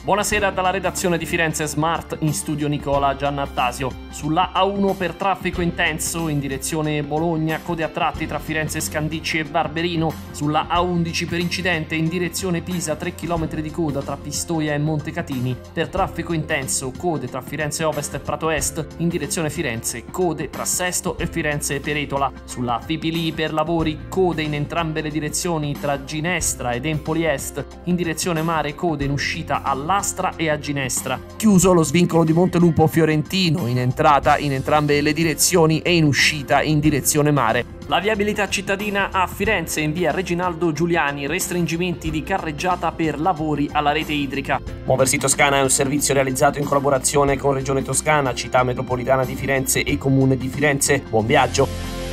Buonasera dalla redazione di Firenze Smart, in studio Nicola Giannattasio. Sulla A1 per traffico intenso in direzione Bologna, code a tratti tra Firenze Scandicci e Barberino. Sulla A11 per incidente in direzione Pisa, 3 km di coda tra Pistoia e Montecatini. Per traffico intenso, code tra Firenze Ovest e Prato Est, in direzione Firenze, code tra Sesto e Firenze Peretola. Sulla Fipili per lavori, code in entrambe le direzioni tra Ginestra ed Empoli Est, in direzione mare, code in uscita all'Astra e a Ginestra. Chiuso lo svincolo di Montelupo Fiorentino, in entrata in entrambe le direzioni e in uscita in direzione mare. La viabilità cittadina a Firenze in via Reginaldo Giuliani, restringimenti di carreggiata per lavori alla rete idrica. Muoversi Toscana è un servizio realizzato in collaborazione con Regione Toscana, Città Metropolitana di Firenze e Comune di Firenze. Buon viaggio!